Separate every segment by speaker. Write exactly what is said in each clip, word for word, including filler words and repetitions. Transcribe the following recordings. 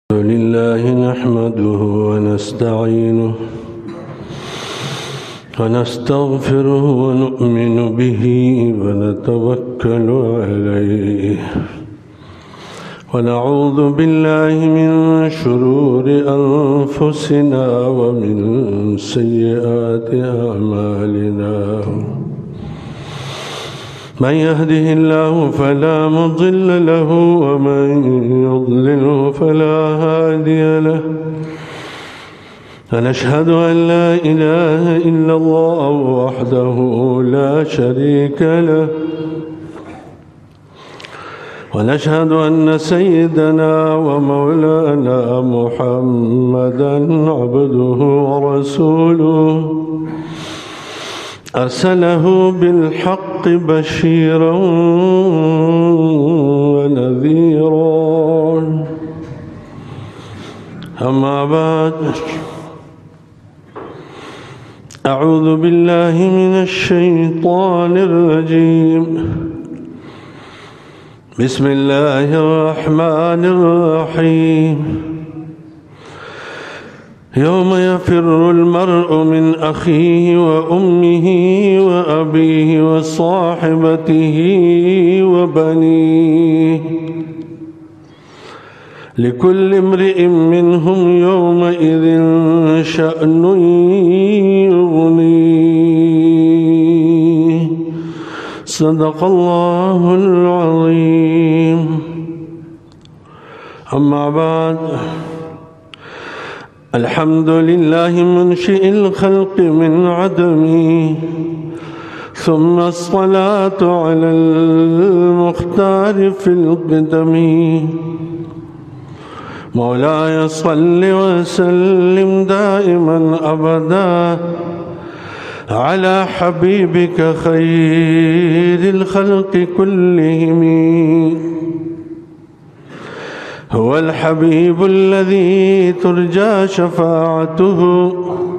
Speaker 1: الحمد لله نحمده ونستعينه ونستغفره ونؤمن به ونتوكل عليه ونعوذ بالله من شرور أنفسنا ومن سيئات أعمالنا من يهده الله فلا مضل له ومن يضلله فلا هادي له ونشهد أن لا إله إلا الله وحده لا شريك له ونشهد أن سيدنا ومولانا محمدا عبده ورسوله أرسله بالحق بشيرا ونذيرا أما بعد أعوذ بالله من الشيطان الرجيم بسم الله الرحمن الرحيم يوم يفر المرء من أخيه وأمه وأبيه وصاحبته وبنيه لكل امرئ منهم يومئذ شأن يغنيه صدق الله العظيم. أما بعد الحمد لله منشئ الخلق من عدمه ثم الصلاة على المختار في القدم مولاي صل وسلم دائما أبدا على حبيبك خير الخلق كلهم هو الحبيب الذي ترجى شفاعته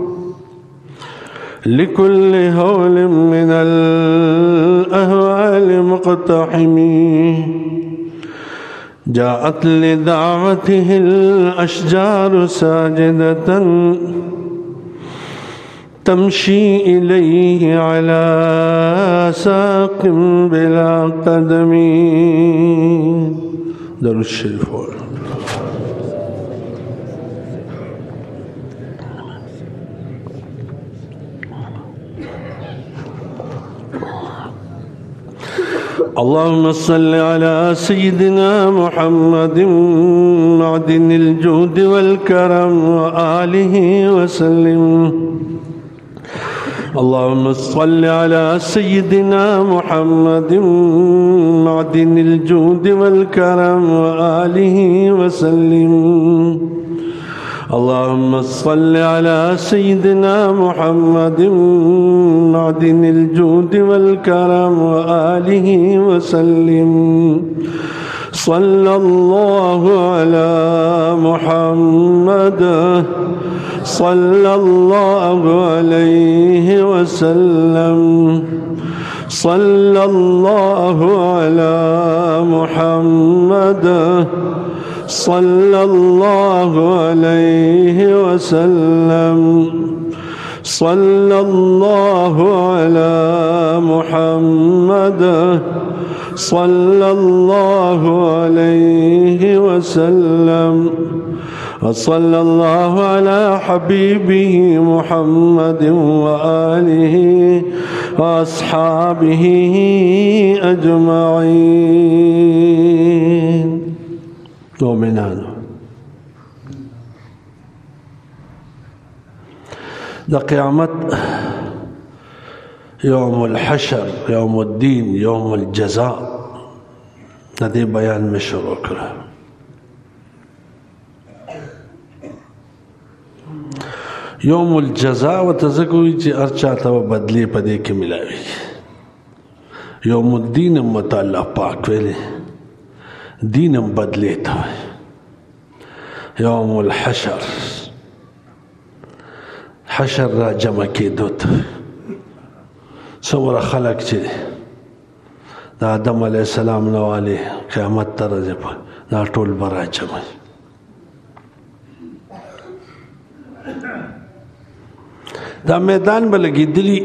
Speaker 1: لكل هول من الأهوال مقتحم جاءت لدعوته الأشجار ساجدة تمشي إليه على ساق بلا قدم. درود الشريف. اللهم صل على سيدنا محمد معدن الجود والكرم وآله وسلم. اللهم صل على سيدنا محمد معدن الجود والكرم وآله وسلم. اللهم صل على سيدنا محمد معدن الجود والكرم وآله وسلم. صلى الله على محمد صلى الله عليه وسلم. صلى الله على محمد صلى الله عليه وسلم. صلى الله على محمد صلى الله عليه وسلم. وصلى الله على حبيبه محمد وآله وأصحابه أجمعين. مؤمنان ده قيامت يوم الحشر يوم الدين يوم الجزاء ده دي بيان مشروع كره. يوم الجزاء وتزكوي چې ارچا ته بدلی پدې کې ملاوي. يوم الدين متعلق پاک ویلي دینم بدلی ته. يوم الحشر حشر را جمع کېدو ته څومره خلک چې د آدم علیه السلام نواله قیامت ته راځي دا ټول به راجمع دا میدان به لګېدلي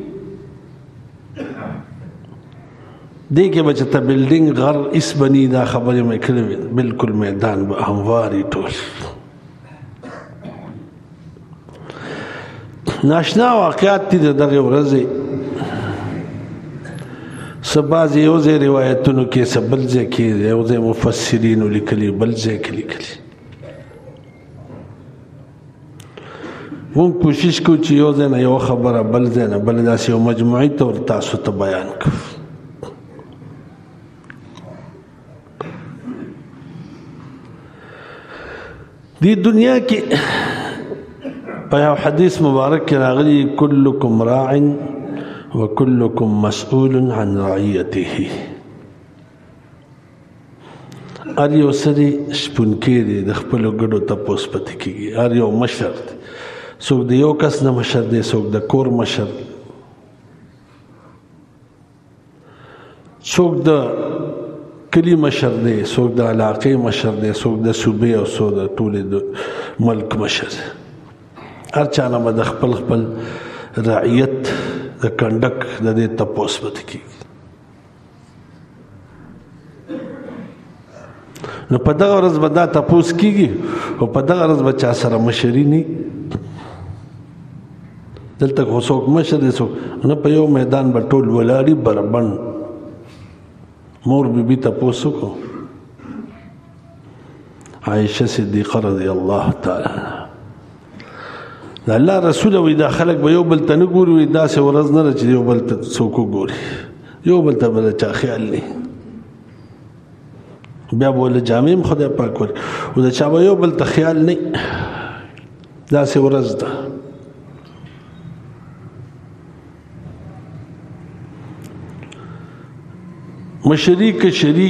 Speaker 1: دې کې به چې ته بلډینګ غر ایس بني دا خبرې مې کړې وې بلکل میدان به همواري ټول ناشنا واقعات دي د دغې ورځې څه بعضې یو ځای روایتونو کې څه بل ځای کې یو ځای مفسرینو لیکلي بل ځای کې لیکلي مونږ کوشش کوو چې یو ځای نه یو خبره بل ځای نه بل داسې یو مجموعي طور تاسو ته بیان کړو دی دنیا کې په یو حدیث مبارک کې راغلی کلکم راع وکلکم مسئول عن رعیته هر یو سړی شپونکی دی د خپلو ګډو تپوس پاتې کېږي هر یو مشر دی څوک د یو کس نه مشر دی څوک د کور مشر څوک د کلی مشر دی څوک د علاقې مشر دی څوک د صوبې او څوک د ټولې د ملک مشر هر چا نه به د خپل خپل رعیت د کنډک د دې تپوس پاتې کېږي نو په دغه ورځ به دا تپوس کېږي او په دغه ورځ به چا سره مشري نه دلته خو څوک مشر دی څوک نه په یو میدان به ټول ولاړي بربند مور بی بی تپوس وکړو عائشه صدیقه رضی الله تعالی عنها د الله رسول وی دا خلک به یو بل ته نه ګوري وي داسې ورځ نه ده چې یو بل ته څوک وګوري یو بل ته به د چا خیال نه بیا به له جامې هم خدای پاک ورکړي او د چا به یو بل ته خیال نه داسې ورځ ده مشري کشري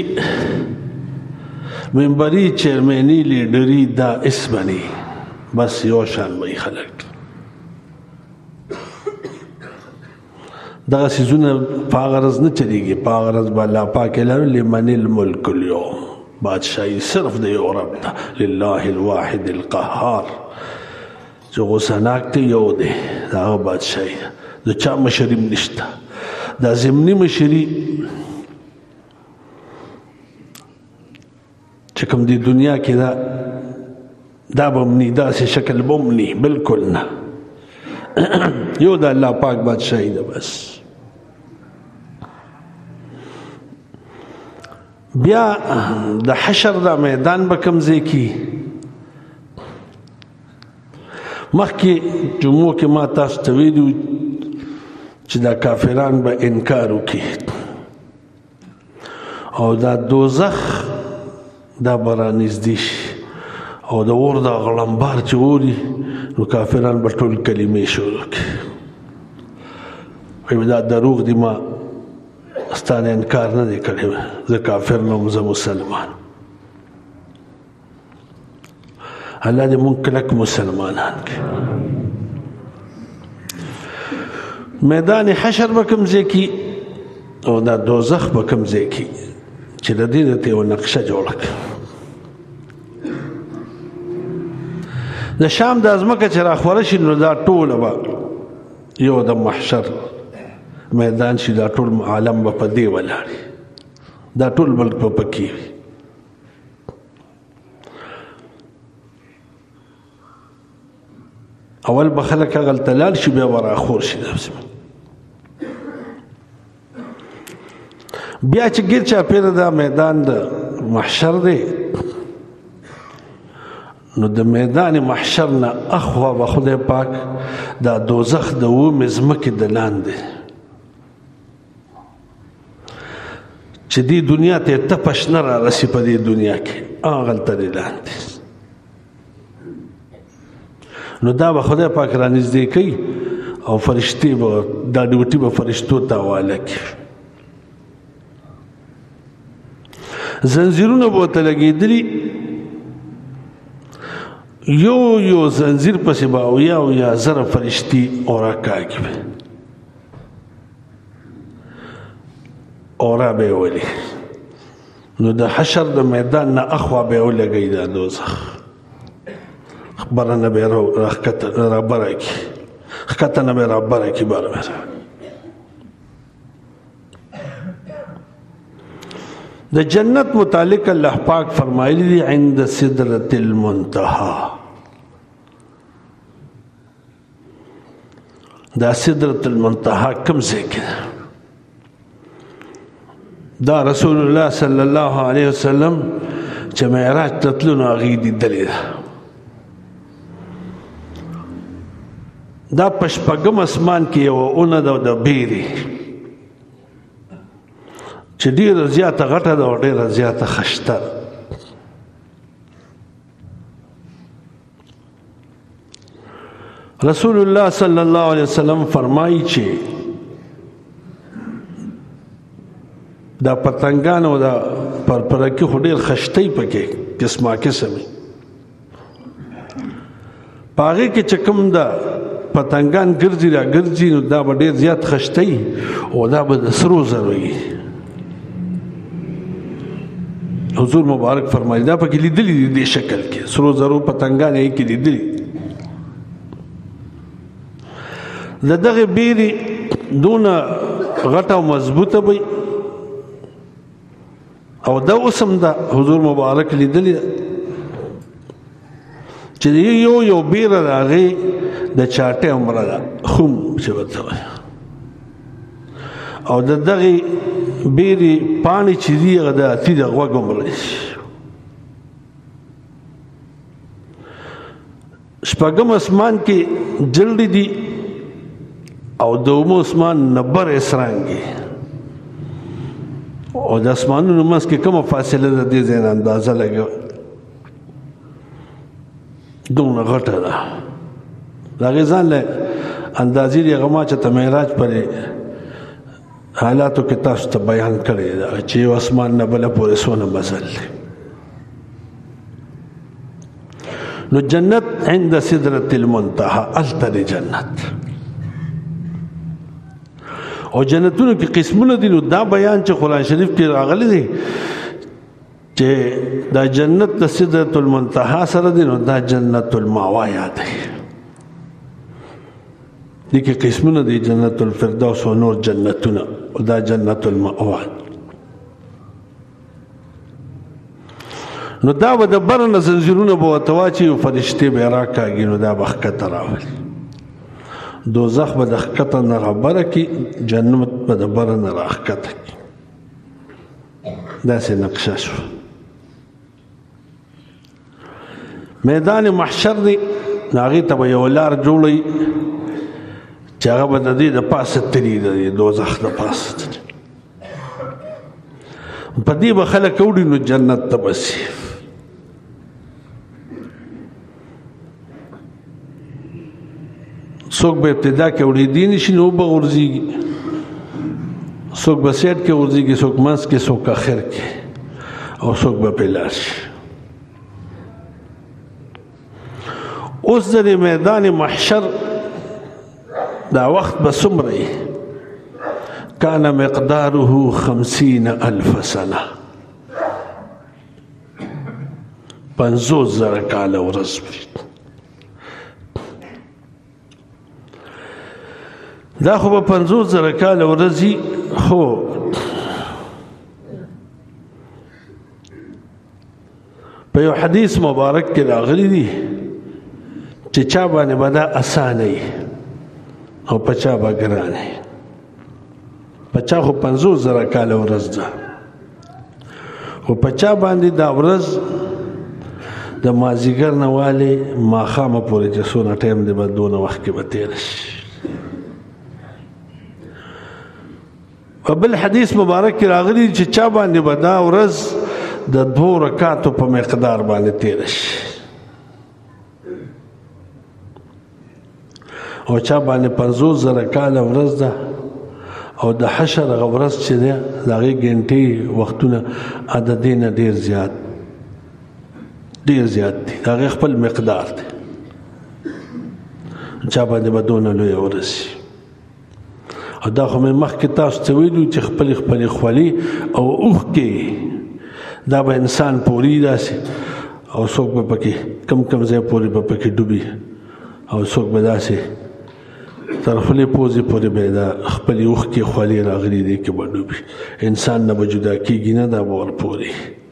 Speaker 1: منبري چیرمني لیډري دا اسمني بس یو شان وي خلک دغه سيزونه په هغه ورځ نه چلېږي په هغه ورځ به الله پاک اعلان لمن الملک اليوم بادشاهي صرف د یو رب ده لله الواحد القهار چې غوسناک دی یو دی د هغه بادشاهي د چا مشري هم نشته دا ضمني مشري چې کوم دی دنیا کې دا دا به هم ني داسې شکل به هم ني بلکل نه یو د الله پاک بادشاهي ده بس بیا د حشر دا میدان به کوم ځای کې مخکې جمعو کې ما تاسو ته ویلي چې دا کافران به انکار وکړي او دا دوزخ دا به رانږدې شي او د اور دا غړمبار چې اوري نو کافران به ټول کلمې شروع کړي وایي دا دروغ دي ما ستا نه انکار نه دی کړی زه کافر نه یم زه مسلمان الله دې مونږ کلک مسلمانان کړي میدان حشر به کوم ځای کې او دا دوزخ به کوم ځای کې چې د دې دته یو نقشه جوړه کړه د شام د ازمکه چې راخوره شي نو دا ټوله به یو د محشر میدان شي دا ټول عالم به په دې ولاړي دا ټول ملک به پکې وي اول به خلک هغلته لاړ شي بیا به راخور شي بیا چې ګیر چاپېره دا میدان د محشر دی نو د میدان محشر نه اخوا به خدای پاک دا دوزخ د اومې ځمکې د لاندې چې دې دنیا ته تپش نه رارسي په دې دنیا کې هغلته دی لاندې نو دا به خدای پاک رانږدې کوي او فرشتې به دا ډیوټي به فرشتو ته حواله کړي زنځیرونه به ورته لګېدلي یو یو زنځیر پسې به اویا اویا زره فرشتي اورا کاږي اورا به یې ولي نو د حشر د میدان نه اخوا به یې ولګوي دا دوزخ خبره نه به یې رابره کړي ښکته نه به رابره کي بره به د جنت متعلق الله پاک فرمایلی دی عند سدرة المنتهى دا سدرة المنتهى کم ځای کې دا رسول الله صلی الله علیه وسلم چې معراج ته تلو نو هغې لیدلې ده دا په شپږم اسمان کې یوه اونه ده د بیرې چې ډېره زیاته غټه ده او ډېره زیاته خشته ده رسول الله صلی الله علیه وسلم فرمایي چې دا پتنګان او دا پرپرکي خو ډېر خشتۍ پکې قسمه قسمې په هغې کې چې کوم ده پتنګان ګرځي را ګرځي نو دا به ډېر زیات خشتۍ او دا به د سرو زرو وي حضور مبارک فرمایي دا پکې لیدلي دي دې شکل کې سرو زرو پتنګان یې کې لیدلي د دغې بیرې دونه غټه او مضبوطه وي او دا اوس هم ده حضور مبارک لیدلي چې یو یو بیره د هغې د چاټې عمره ده خوم چې ورته وایي او د دغې بیرې پاڼې چې دي هغه د اتي د غوږ عمره دي شپږم اسمان کې جلدې دي او د اومه اسمان نه بر اسرانګې او د اسمانونو منځ کې کومه فاصله ده دې ځای نه اندازه لګوه دومره غټه ده د هغې ځان له اندازې دي هغه ما چې ته معراج پرې حالاتو کې تاسو ته بیان کړی ده چې یو اسمان نه بله پورې څونه مزل دی نو جنت عند سدرة المنتهى هلته دی جنت او جنتونو کې قسمونه دي نو دا بیان چې قرآن شریف کې راغلی دی چې دا جنت د سدرة المنتهى سره دی نو دا جنت المأوی یاد دی دي کې قسمونه دي جنت الفردوس او نور جنتونه او دا جنت المأوی نو دا به د بر نه زنځیرونه به ورته واچي او فرشتې به یې راکاږي نو دا به ښکته راولي دوزخ به د ښکته نه رابره کړي جنت به د بره نه راښکته کړي داسې نقشه شوه میدان محشر دی هغې ته به یوه لار جوړوي چې هغه به د دې د پاسه تلي د دوزخ د پاسه تلي په دې به خلک اوړي نو جنت ته به ځي څوک به ابتدا کې اورېدی نه شي نو به غورځېږي څوک به سیټ کې غورځېږي څوک منځ کې څوک اخر کې او څوک به پرې لاړ شي اوس د میدان محشر دا وخت به څومره وي کان مقداره خمسین الف سنه پنځوس زره کاله ورځ دا خو به پنځوس زره کاله ورځ وي خو په یو حدیث مبارک کې راغلی دی چې چا باندې به دا اسانه وي او په چا به ګرانه وي په چا خو پنځوس زره کاله ورځ ده خو په چا باندې دا ورځ د مازدیګر نه والې ماښامه پورې چې څونه ټایم دی به دونه وخت کې به تېره شي په بل حدیث مبارک کې راغلي چې چا باندې به دا ورځ د دوو رکاتو په مقدار باندې تېره شي او چا باندې پنځوس زره کاله ورځ ده او د حشر هغه ورځ چې دی د هغې ګنټې وختونه د دې نه ډېر زیات ډېر زیات دي د هغې خپل مقدار دی چا باندې به دونه لویه ورځ شي او دا خو مې مخکې تاسو ته ویلو چې خپلې خپلې خولې او اوښکې دا به انسان پوري داسې او څوک به پکې کم کم ځای پورې به پکې ډوبي او څوک به داسې تر خولې پوزې پورې به یې دا خپلې اوښکې خولې راغلي دي کې به ډوبي انسان نه به جدا کېږي نه دا به ورپورې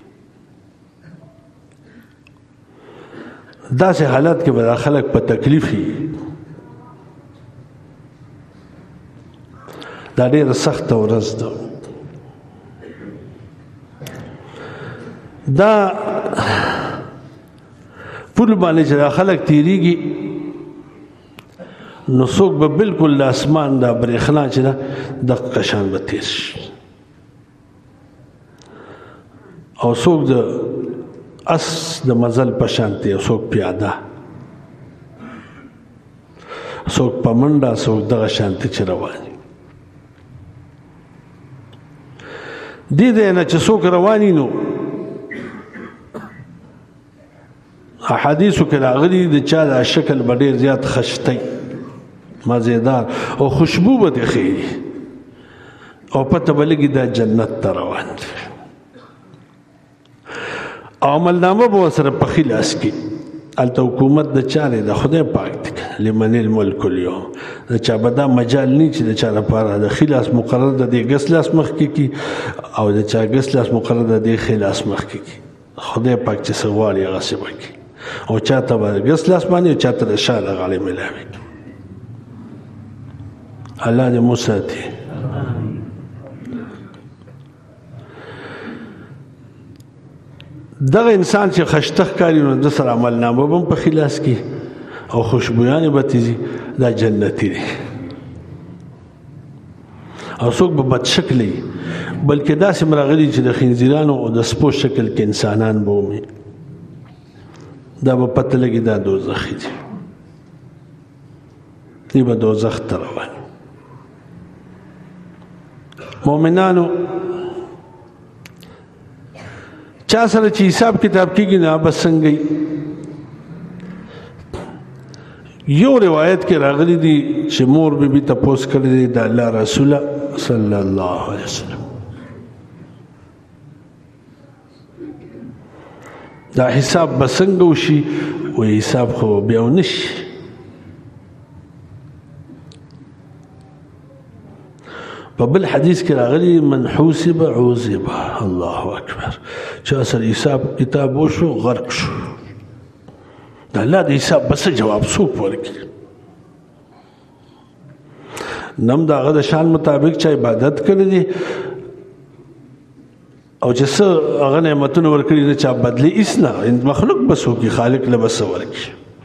Speaker 1: داسې حالت کې به دا خلک په تکلیف وي دا ډېره سخته ورځ ده دا پل باندې چې دا خلک تیریږي نو څوک به بالکل د اسمان دا برېښنا چې ده دقه شان به تېر شي او څوک د اس د مزل په شانتې او څوک پیاده څوک په منډه څوک دغه شانتې چې روان دي دې نه چې څوک رواني نو احادیثو کې راغلي د چا د شکل به ډېر زیات خشتی مزیدار او خوشبو به دې ښیي او پته به لګي دا جنت ته روان دی او عملنامه به ورسره پخي لاس کې هلته حکومت د چا دی د خدای پاک دی لمن الملک اليوم د چا به دا مجال نه چې د چا لپاره د ښي لاس مقرر د دې ګس لاس مخکې کي او د چا ګس لاس مقرر د دې ښي لاس مخکې کي خدای پاک چې څه غواړي هغسې به کي او چاته به ګس لاس باندې او چاته د شا د غاړې میلاوي الله دې مو ساتي دغه انسان چې خشته ښکاري نو د سره عملنامه به هم په ښي لاس کې او خوشبویانې به تیزي دا جنتي دی او څوک به بد شکله وي بلکې داسې هم راغلي چې د خنزیرانو او د سپو شکل کې انسانان به ومي دا به پته لګي دا دوزخي دي دی به دوزخ ته روان مؤمنانو چا سره چې حساب کتاب کېږي نه به څنګه یو روایت کې راغلی دي چې مور بی بی تپوس کړی دی د الله رسوله صلی الله علیه وسلم دا حساب به څنګه وشي وایي حساب خو بیا ونشي په بل حدیث کې راغلی من حوسب عوذب الله اکبر چا سره حساب کتاب وشو غرق شو د الله د حساب بس جواب څوک ورکړي نم د هغه د شان مطابق چې عبادت کړی دی او چې څه هغه نعمتونه ورکړي نه چا بدلي هېڅ نه مخلوق بس وکړي خالق له بس ورکړي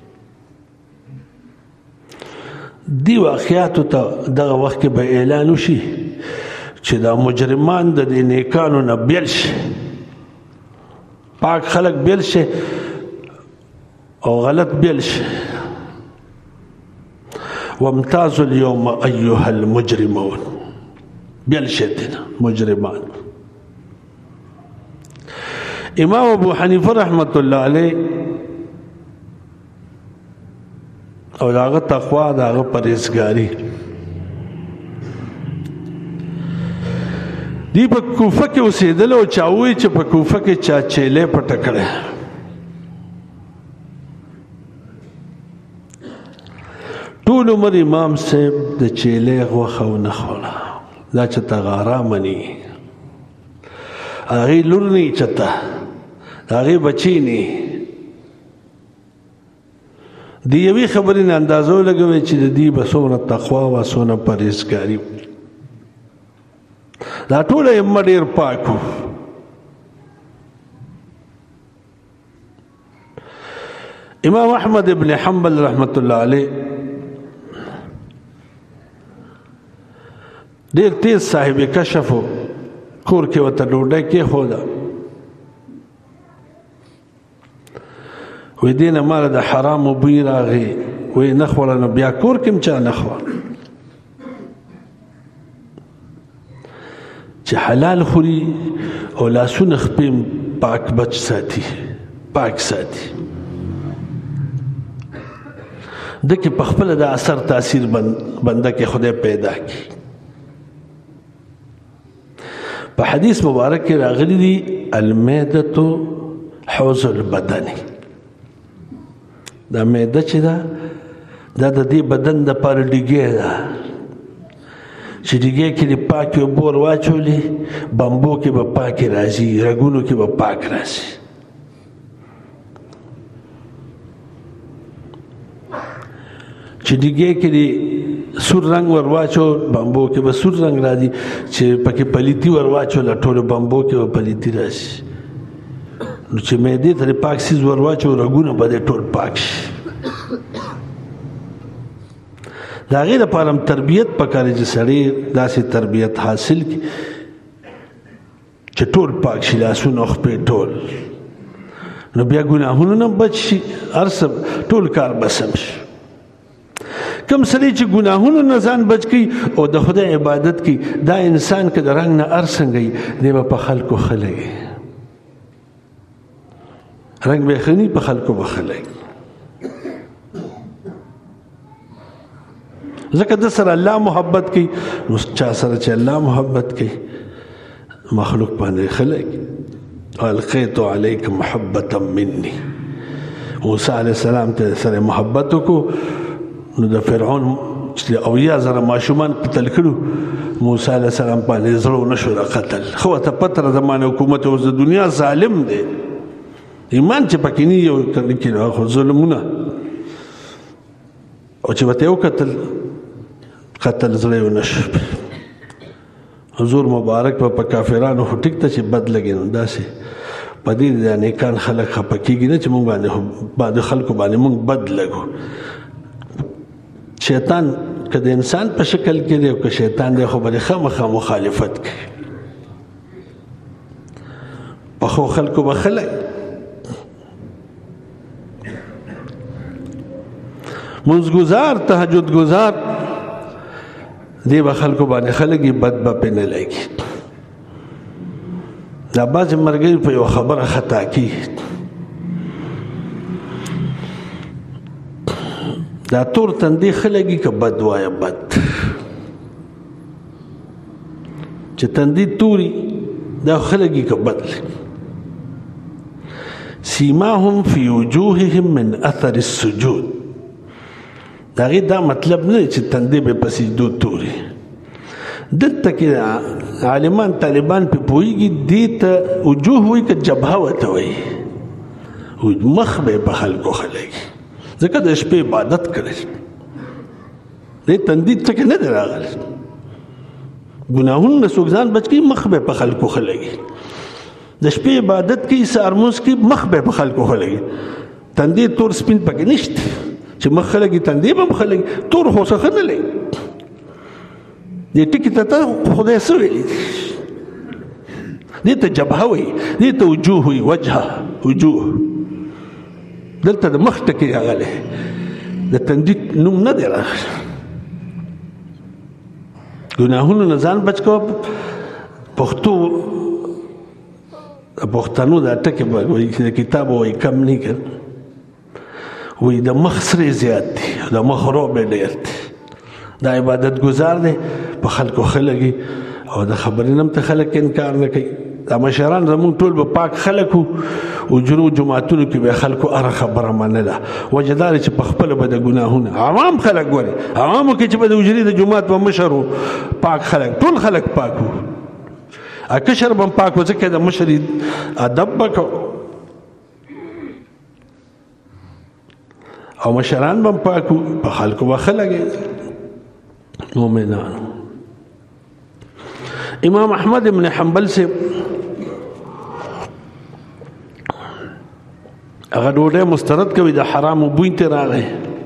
Speaker 1: دی واقعاتو ته دغه وخت کې به اعلان وشي چې دا مجرمان د دې نیکانو نه بیل شي پاک خلک بیل شي او غلط بیل شي وامتازوا اليوم ايها المجرمون بیل شي مجرمان امام ابو حنیفه رحمت الله علیه او داغه تقوا داغه پرهیزګاری دی په کوفه کې اوسېدل او چاوي چې په کوفه کې چا چیلې پټ کړه ټول عمر امام صاحب د چیلې غوښه نه خوړه دا چې تغارا مني هغه لور نه چته هغه بچی نه دی یوې خبرې نه اندازو لګوي چې د دې بسونه تقوا او سونه پرهیزګاری دا ټول یې مډیر پاکو امام احمد ابن حنبل رحمت الله علیه ډیر تیز صاحب کشف کور کې وته ډوډۍ کې خوده وې دینه مال د حرام بوی راغی وې نه خوړه نو بیا کور کې چا نه خور چې حلال خوري او لاسونه خپل پاک بچ ساتي پاک ساتي دکې په خپل د اثر تاثیر بنده کې خدای پیدا کی په حدیث مبارک کې راغلی دی المعده حوض البدن دا معده چې دا دا د دې بدن دپاره ډیګی ده چې ډیګی کې دې پاکې اوبه ور واچولې بمبو کې به پاکې راځي رګونو کې به پاک راځي چې ډیګی کې دې سور رنګ ور واچو بمبو کې به سور رنګ راځي چې پکې پلیتي ور واچوله ټولو بمبو کې به پلیتي راشي نو چې معدې ته دې پاک سیز ور واچو رګونه به دې ټول پاک شي د هغې دپاره هم تربیت پکار دی چې سړی داسې تربیت حاصل کړي چې ټول پاک شي لاسونه خپې ټول نو بیا ګناهونو نه بچ شي هر څه ټول کار به سم شي کم سړی چې ګناهونو نه ځان بچ کړي او د خدای عبادت کوي دا انسان که د رنګ نه هر څنګه وي دی به په خلکو ښه لګي رنګ به یې ښه نه په خلکو به ښه لګي ځکه د سره الله محبت کوي نو چا سره چې الله محبت کوي مخلوق باندې ښه لګي القیت علیک محبتا مني موسی علیه السلام ته سره محبت وکړو نو د فرعون چې اویا زره ماشومان قتل کړو موسی علیه السلام باندې زړه ونه شو د قتل خو ته پته ده زمانه حکومت اوس د دنیا ظالم دی ایمان چې پکې نه یو کړي خو ظلمونه او چې ورته وکتل قتل زړه ونه شو حضور مبارک په کافرانو خو ټیک ته چې بد لګي نو داسې په دې د نیکان خلک خفه کېږي نه چې موږ باندې بعضې خلکو باندې موږ بد لګو شیطان که د انسان په شکل کې دی او که شیطان دی خو به د خامخا مخالفت کوي پخو خلکو به ښه لګي منځګزار تهجد گزار دی به خلکو باندې ښه لګي بد به پې نه لګي دا بعضې ملګري په یوه خبره خطا کېږي دا تور تندې ښه لګي که بد وایه بد چې تندې توري دا ښه لګي که بد لګي سیماهم فی وجوههم من اثر السجود دا غي دا مطلب نه چې تندې به په سجدو توري دلته کې عالمان طالبان په پوهېږي دې ته وجوه وایي که جبهه ورته وایي مخ به یې په خلکو ښه لګي ځکه د شپې عبادت کړی دې تندې څه کې نه دی راغلی ګناهونه نه څوک ځان بچ کړي مخ به یې په خلکو ښه لګي د شپې عبادت کوي سهار لمونځ کوي مخ به یې په خلکو ښه لګي تندې تور سپین پکې نشته چې مخ ښه لګي تندې به هم ښه لګي تور خو څه ښه نه لګي دې ټکي ته ته خدای څه ویلي دې ته جبهه وایي دې ته وجوه وایي وجهه وجوه دلته د مخ ټکی راغلی د تندي نوم نه دی راغلی ګناهونو نه ځان بچ کوه پښتو د پښتنو دا ټکي د کتاب وایي کم نه کړ وایي د مخ سرې زیات دي د مخ روب یې ډېر دی دا عبادت گزار دی په خلکو ښه لګي او د خبرې نه هم ته خلک انکار نه کوي دا مشران زمونږ ټول به پاک خلک وو اجرو جماعتونو کې به خلکو هره خبره منله وجه دا دی چې په خپله به د ګناهونه عوام خلک ګورې عوامو کې چې به د اجرې د جومات به مشر وو پاک خلک ټول خلک پاک وو کشر به هم پاک وو ځکه د مشر ادب به کو او مشران به هم پاک وو په خلکو به ښه لګېدل مومنان امام احمد ابن حنبل سے هغه ډوډۍ مسترد کوي د حرامو بوی ته راغی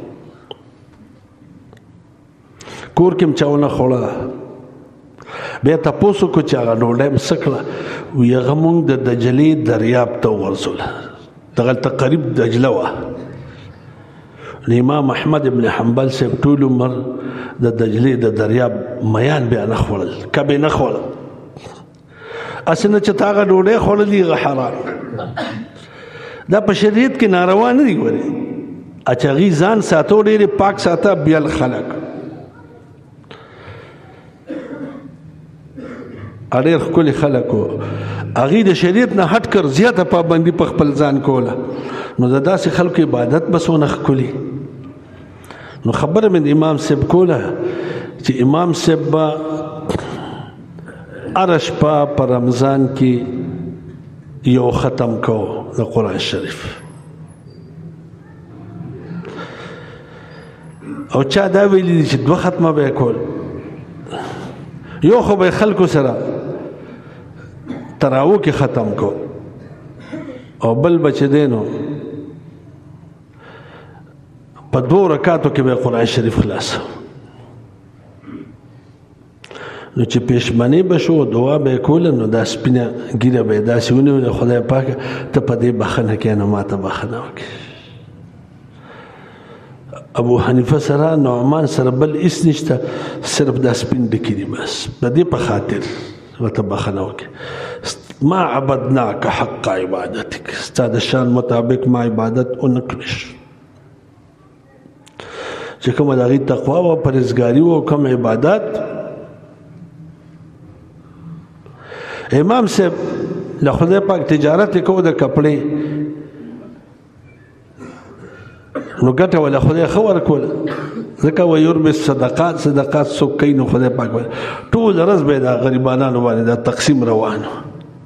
Speaker 1: کور کې هم چا ونه خوړه بیا تپوس وکړو چې هغه ډوډۍ م څه کړه وایي هغه مونږ د دجلې دریاب ته وغورځوله دغلته قریب دجله وه امام احمد ابن حنبل صاحب ټول عمر د دجلې د دریاب میان بیا نه خوړل کبې نه خوړل هسې نه چې تا هغه ډوډۍ خوړلي هغه حرام دا په شریعت کې ناروا نه دي ګورې چې هغې ځان ساتو ډېرې پاک ساته بیل خلک ډېر ښکلي خلک وو هغې د شریعت نه هټ کر زیاته پابندي په خپل ځان کوله نو د داسې خلکو عبادت بس ونه ښکلي نو خبره مې د امام صاحب کوله چې امام صاحب به هره شپه په رمضان کې یو ختم کو د قرآن شریف او چا دا ویلي دي چې دوه ختمه به یې کول یو خو به یې خلکو سره تراو کې ختم کو او بل به چې دی نو په دوه رکاتو کې به قرآن شریف خلاص نو چې پېشمنۍ به شو دعا به یې کوله نو دا سپینه ږیره به یې داسې ونیوله خدای پاکه ته په دې بخښنه کښې نو ما ته بخښنه وکړې ابو حنیفه سره نعمان سره بل هېڅ نشته صرف دا سپین ډکي دي بس د دې په خاطر ورته بخښنه وکړې ما عبدناک حق عبادتک ستا د شان مطابق ما عبادت ونه کړې چې کومه د هغې تقوا وه پرهیزګاري وه او کوم عبادت امام صاحب له خدای پاک تجارت یې کوو د کپړې نو ګټه وله خدای ښه ورکوله ځکه ویربي صدقات صدقات څوک کوي نو خدای پاک ټول ورځ به یې د غریبانانو باندې دا تقسیم روان و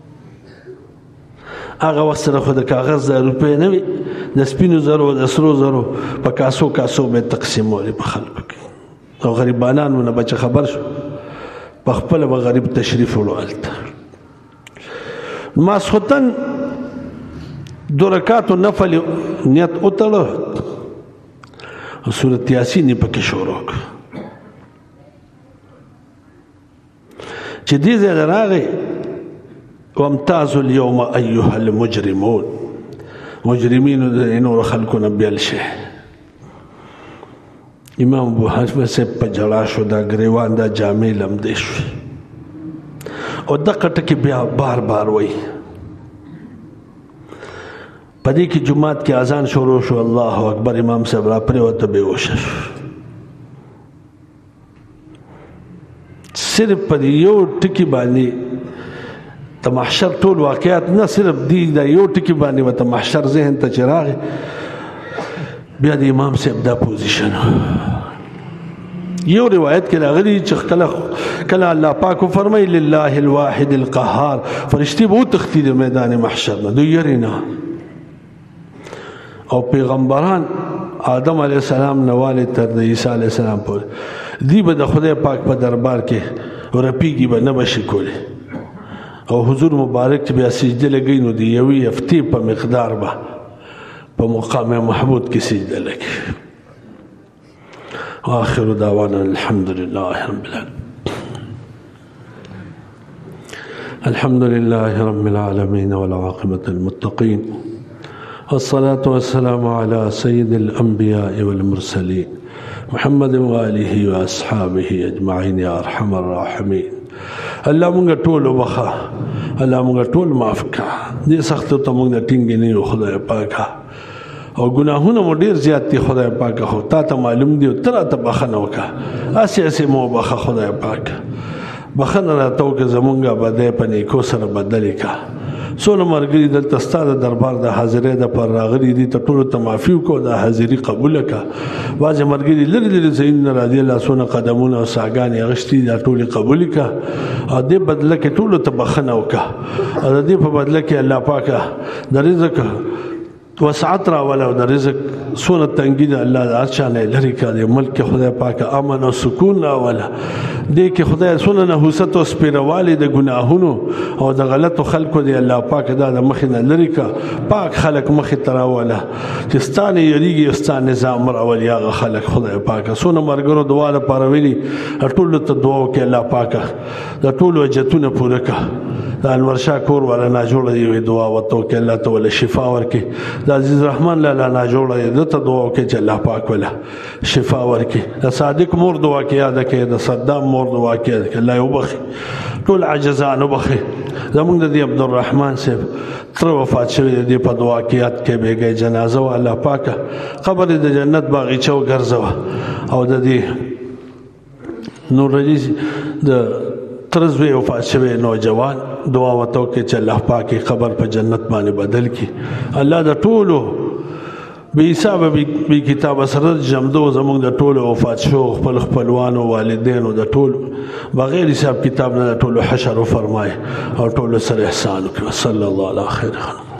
Speaker 1: هغه وخت سره خو د کاغذ د روپۍ نه وي د سپینو زرو د سرو زرو په کاسو کاسو به یې تقسیمولې په خلکو کې او غریبانانو نه به چې خبر شو په خپله به غریب تشریف وړو هلته ماسخوتن دو رکاتو نفل نیت وتړه او سورت یاسین یې پکې شروع کړه چې دې ځای ته راغی وامتازوا اليوم ايها المجرمون مجرمینو د نورو خلکو نه بیل شي امام ابو حنیفه صاحب په جړا شو دا ګریوان دا جامې لمدې شوې او دغه ټکي بیا بار بار وایي په دې کې جومات کې اذان شروع شو الله اکبر امام صاحب را پرېوته بېهوشه شو صرف په یو ټکي باندې د محشر ټول واقعات نه صرف دی دا یو ټکي باندې ورته محشر ذهن ته چې راغی بیا د امام صاحب دا پوزیشن یو روایت کې راغلی چې کله کله الله پاک فرمایي لله الواحد القهار فرشتي به وتښتي د میدان محشر نه دوی یېرې نه او پیغمبران آدم علیه السلام نه والې تر د عیسی علیه السلام پورې دی به د خدای پاک په دربار کې رپیږي به نه به شي کولی او حضور مبارک چې بیا سجده لګوي نو د یوې هفتې په مقدار به په مقام محمود کې سجده لګي آخر دعوانا الحمد لله رب العالمين الحمد لله رب العالمين والعاقبة للمتقين والصلاة والسلام على سيد الأنبياء والمرسلين محمد وآله وأصحابه أجمعين يا أرحم الراحمين الله مونږ ټول وبخا الله مونږ ټول معاف کا دې سختو ته مونږ ټینګ نه یو خدای پاکه او ګناهونه مو ډیر زیات دي خدای پاکه خو تا ته معلوم دي تر ته بخنه وکا اسی اسی مو بخا خدای پاک بخنه راته وکړه زمونږه بده پني کو سره بدلی کا سونه مرګري دلته ستاسو دربار د حاضرې د پر راغلي دي ته ټول ته معافي کو د حاضري قبول کا واځ مرګري لری لری زین راضي الله سونه قدمونه او ساګان غشتي د ټول قبول کا او دې بدله کې ټول ته بخنه وکا او دې په بدله کې الله پاکه د رزق وسعت را ولا د رزق سونه تنګي د الله د ارشانه لری کا د ملک خدای پاک امن او سکون را ولا دې کې خدای سونه نه حوست او سپیروالي د ګناهونو او د غلطو خلکو دی الله پاک دا د مخ نه لری کا پاک خلق مخ ترا ولا چې ستانه یریږي ستانه نظام را ولیا خلق خدای پاک سونه مرګرو دعا لپاره ویلي ټول ته دعا وکي الله پاک د ټول وجتونه پوره کا د انور شاه کور ولا نه جوړ دی دعا وته کې الله تعالی شفا ورکي د عزیز رحمان لاله نه جوړ دی د ته دعا وکي چې الله پاک ولا شفا ورکي د صادق مور دعا کې یاد کې د صدام مور دعا کې الله یو بخي ټول عجزان وبخي زمونږ د عبد الرحمن صاحب تر وفات شوی دی په دعا کې یاد کې بیګي جنازه او الله پاک قبر د جنت باغچه وګرځوا او د دې نور رجی د ترزوی وفات شوی نوجوان دعا وته کې چې الله پاک قبر په جنت باندې بدل کړي الله د ټولو بې حسابه بې کتابه سره جمدو زموږ د ټولو وفات شو خپل خپلوانو والدینو د ټولو بغیر حساب کتاب نه د ټولو حشر وفرمایه او ټولو سره احسان وکړه. صلی الله علیه خیر خلق.